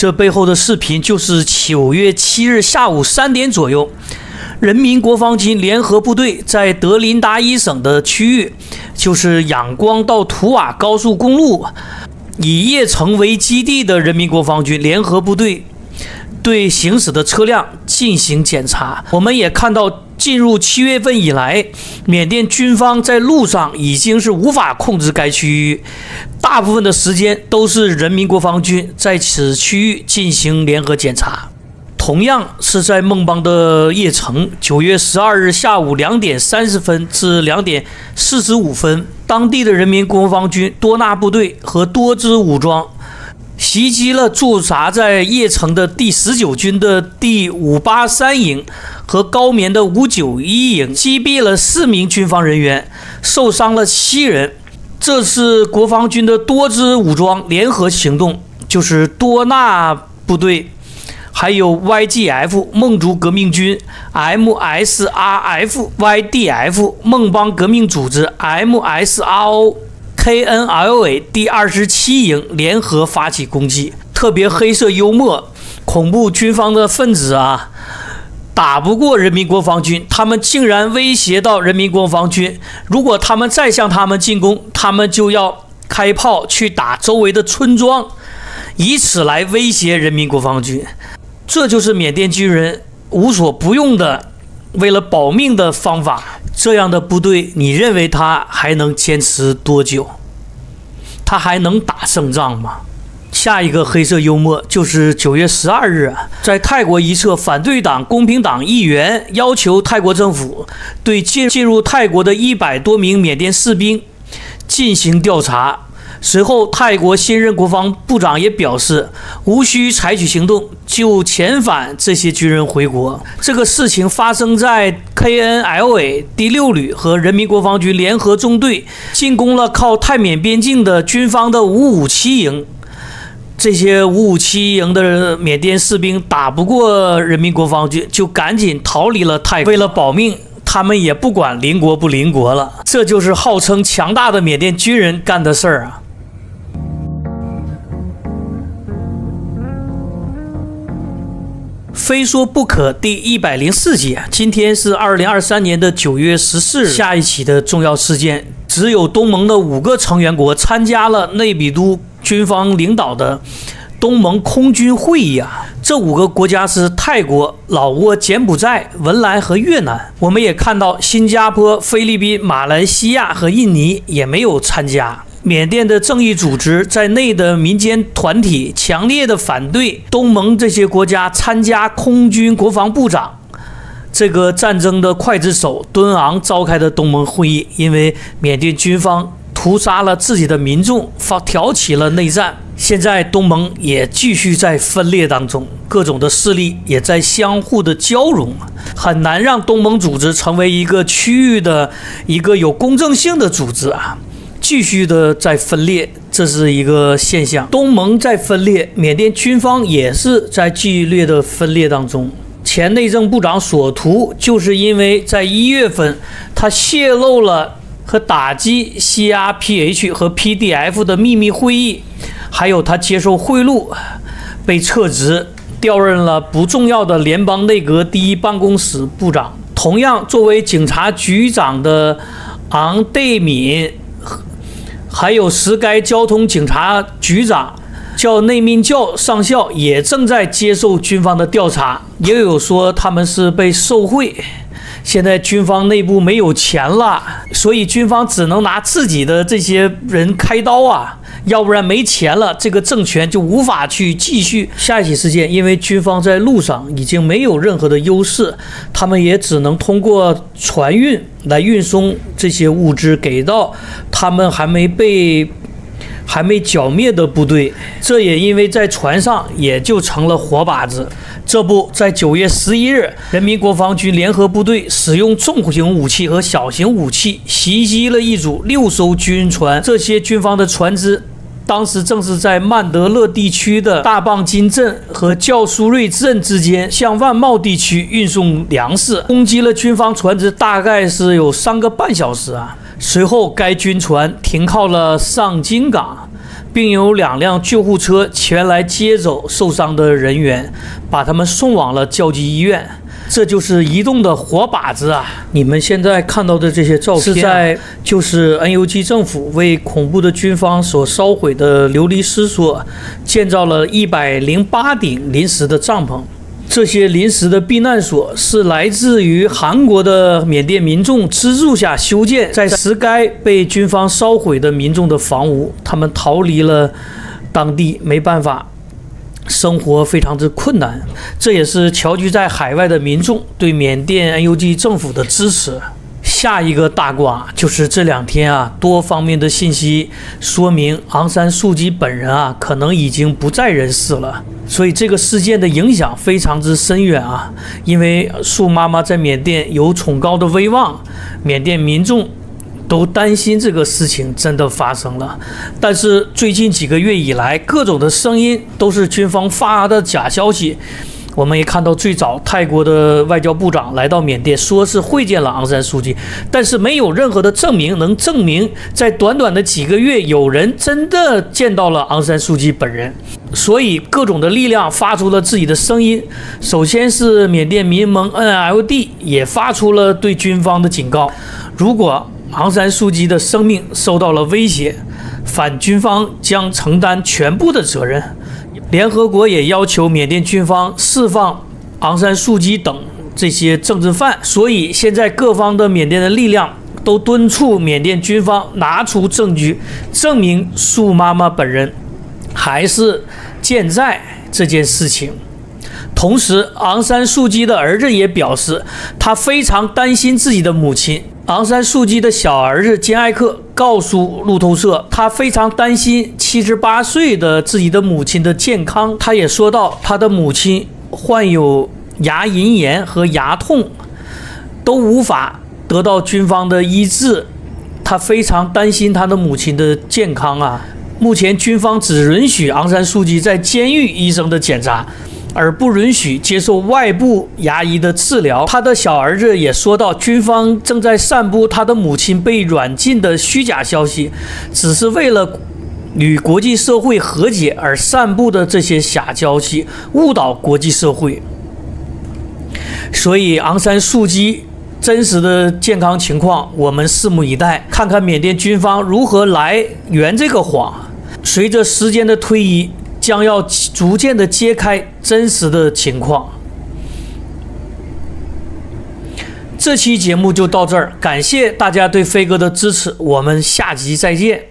这背后的视频就是9月7日下午3点左右，人民国防军联合部队在德林达伊省的区域，就是仰光到图瓦高速公路，以叶城为基地的人民国防军联合部队对行驶的车辆进行检查。我们也看到，进入7月份以来，缅甸军方在路上已经是无法控制该区域，大部分的时间都是人民国防军在此区域进行联合检查。同样是在孟邦的叶城，9月12日下午2点30分至2点45分，当地的人民国防军多纳部队和多支武装袭击了驻扎在叶城的第19军的第583营和高棉的591营，击毙了4名军方人员，受伤了7人。这是国防军的多支武装联合行动，就是多纳部队，还有 YGF 孟族革命军、MSRF YDF 孟邦革命组织、MSRO KNLA 第27营联合发起攻击。特别黑色幽默，恐怖军方的分子打不过人民国防军，他们竟然威胁到人民国防军，如果他们再向他们进攻，他们就要开炮去打周围的村庄，以此来威胁人民国防军。这就是缅甸军人无所不用的为了保命的方法。这样的部队，你认为他还能坚持多久？他还能打胜仗吗？下一个黑色幽默就是9月12日，在泰国一侧，反对党公平党议员要求泰国政府对进入泰国的100多名缅甸士兵进行调查。随后，泰国新任国防部长也表示，无需采取行动就遣返这些军人回国。这个事情发生在 KNLA 第6旅和人民国防军联合中队进攻了靠泰缅边境的军方的557营。这些557营的缅甸士兵打不过人民国防军，就赶紧逃离了泰国。为了保命，他们也不管邻国不邻国了。这就是号称强大的缅甸军人干的事儿啊！非说不可第104集，今天是2023年的9月14日。下一起的重要事件，只有东盟的5个成员国参加了内比都军方领导的东盟空军会议这5个国家是泰国、老挝、柬埔寨、文莱和越南。我们也看到新加坡、菲律宾、马来西亚和印尼也没有参加。缅甸的正义组织在内的民间团体强烈的反对东盟这些国家参加空军国防部长这个战争的刽子手敦昂召开的东盟会议，因为缅甸军方屠杀了自己的民众，挑起了内战。现在东盟也继续在分裂当中，各种的势力也在相互的交融，很难让东盟组织成为一个区域的一个有公正性的组织继续的在分裂，这是一个现象。东盟在分裂，缅甸军方也是在剧烈的分裂当中。前内政部长索图就是因为在1月份他泄露了和打击 CRPH 和 PDF 的秘密会议，还有他接受贿赂，被撤职，调任了不重要的联邦内阁第一办公室部长。同样，作为警察局长的昂戴敏，还有时该交通警察局长叫内min教上校也正在接受军方的调查，也有说他们是被受贿。现在军方内部没有钱了，所以军方只能拿自己的这些人开刀要不然没钱了，这个政权就无法去继续。下一起事件，因为军方在路上已经没有任何的优势，他们也只能通过船运来运送这些物资给到他们还没剿灭的部队，这也因为在船上也就成了活靶子。这不，在9月11日，人民国防军联合部队使用重型武器和小型武器袭击了一组6艘军船，这些军方的船只当时正是在曼德勒地区的大棒金镇和教苏瑞镇之间向万茂地区运送粮食，攻击了军方船只大概是有3个半小时随后该军船停靠了上金港， 并有2辆救护车前来接走受伤的人员，把他们送往了交集医院。这就是移动的活靶子啊！你们现在看到的这些照片就是 NUG 政府为恐怖的军方所烧毁的流离失所建造了108顶临时的帐篷。这些临时的避难所是来自于韩国的缅甸民众资助下修建，在石该被军方烧毁的民众的房屋，他们逃离了当地，没办法。生活非常之困难，这也是侨居在海外的民众对缅甸 NUG 政府的支持。下一个大瓜就是这2天啊，多方面的信息说明昂山素季本人啊，可能已经不在人世了。所以这个事件的影响非常之深远啊，因为素妈妈在缅甸有崇高的威望，缅甸民众都担心这个事情真的发生了，但是最近几个月以来，各种的声音都是军方发的假消息。我们也看到，最早泰国的外交部长来到缅甸，说是会见了昂山素季，但是没有任何的证明能证明在短短的几个月，有人真的见到了昂山素季本人。所以各种的力量发出了自己的声音。首先是缅甸民盟 NLD 也发出了对军方的警告，如果昂山素季的生命受到了威胁，反军方将承担全部的责任。联合国也要求缅甸军方释放昂山素季等这些政治犯，所以现在各方的缅甸的力量都敦促缅甸军方拿出证据，证明素妈妈本人还是健在这件事情。同时，昂山素季的儿子也表示，他非常担心自己的母亲。昂山素季的小儿子金艾克告诉路透社，他非常担心78岁的自己的母亲的健康。他也说到，他的母亲患有牙龈炎和牙痛，都无法得到军方的医治。他非常担心他的母亲的健康啊。目前军方只允许昂山素季在监狱医生的检查，而不允许接受外部牙医的治疗。他的小儿子也说到，军方正在散布他的母亲被软禁的虚假消息，只是为了与国际社会和解而散布的这些假消息，误导国际社会。所以昂山素季真实的健康情况，我们拭目以待，看看缅甸军方如何来圆这个谎。随着时间的推移，将要逐渐的揭开真实的情况。这期节目就到这儿，感谢大家对飞哥的支持，我们下集再见。